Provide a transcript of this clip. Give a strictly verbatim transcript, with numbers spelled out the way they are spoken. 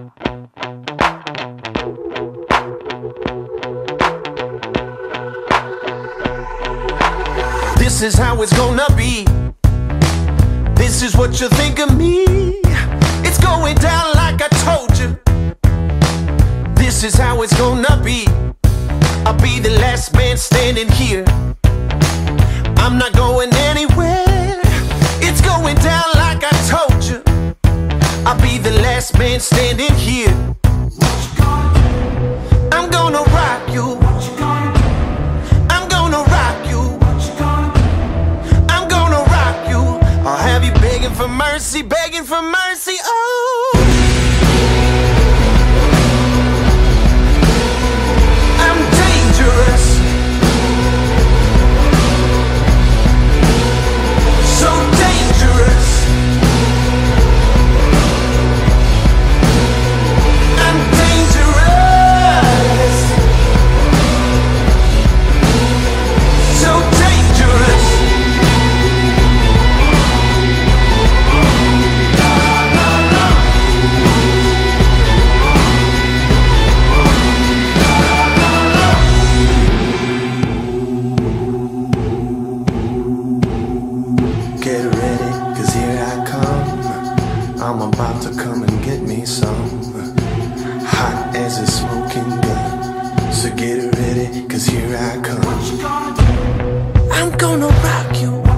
This is how it's gonna be. This is what you think of me. It's going down like I told you. This is how it's gonna be. I'll be the last man standing here. I'm not going anywhere. It's going down like I told you. I'll be the last man standing here. I'm gonna rock you. I'm gonna rock you. I'm gonna rock you. I'll have you begging for mercy, begging for mercy. Oh, I'm dangerous. So dangerous. I'm dangerous. So dangerous. Get ready, cause here I come. I'm about to come and get me some. Hot as a smoking gun. So get ready, cause here I come. I'm gonna rock you.